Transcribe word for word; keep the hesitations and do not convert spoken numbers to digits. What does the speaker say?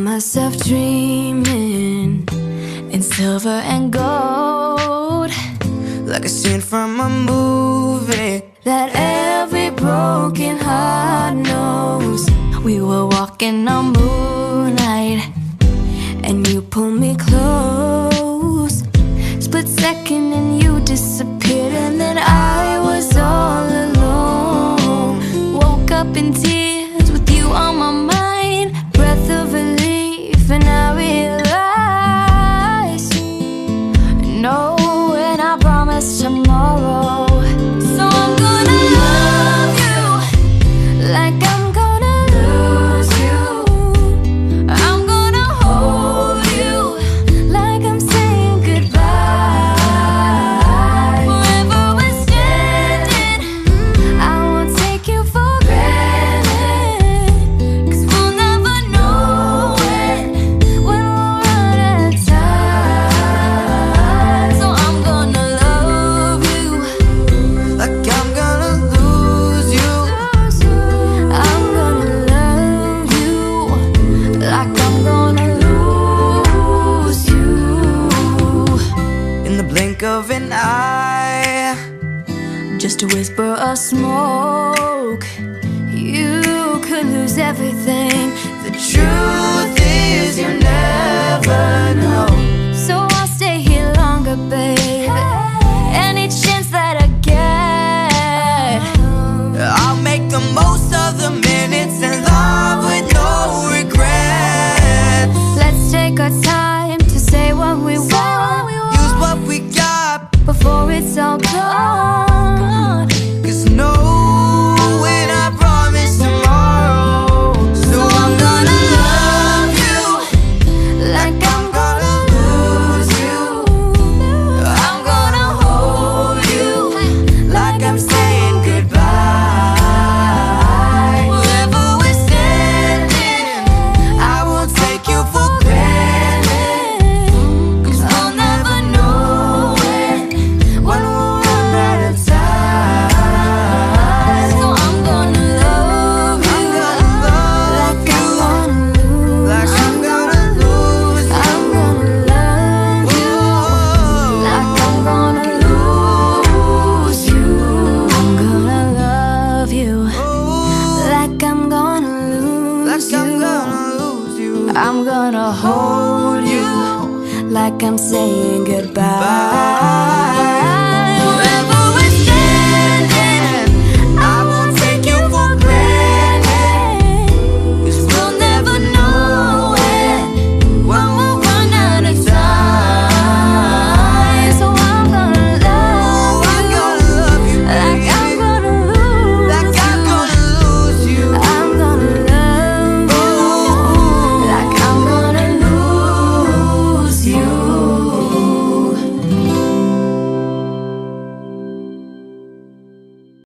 myself dreaming in silver and gold, like a scene from a movie that every broken heart knows. We were walking on moonlight and you pulled me close. Split second and you disappeared, and then I was all alone. Woke up in tears with you on my mind, breath of relief, and I realized no, and I promise tomorrow. So I'm gonna love you like I'm gonna lose you. I'm gonna hold you like I'm saying goodbye. Wherever we're standing, I won't take you for granted, 'cause we'll never know when, when we'll run out of time. So I'm gonna love you like I'm gonna lose you. I'm gonna love you like I'm gonna lose you. In the blink of an eye, Just a whisper of smoke, you could lose everything. the truth is you never know. So I'll stay here longer, babe. Any chance that I get, I'll make the most of the minutes and love with no regrets. let's take our time to say what we want Use what we got, before it's all gone. 'cause no, when I promise tomorrow. So I'm gonna love you Like I'm gonna lose you. I'm gonna hold you like I'm saying goodbye. Wherever we're standing, I won't take you for granted, 'cause we'll never know when, when we'll run out of time. So I'm gonna love you I'm gonna love like I'm you gonna lose. like I'm gonna lose you. I'm gonna love you like I'm gonna lose you. I'm gonna love you like I'm gonna lose Like I'm you. gonna lose you. I'm gonna hold you like I'm saying goodbye.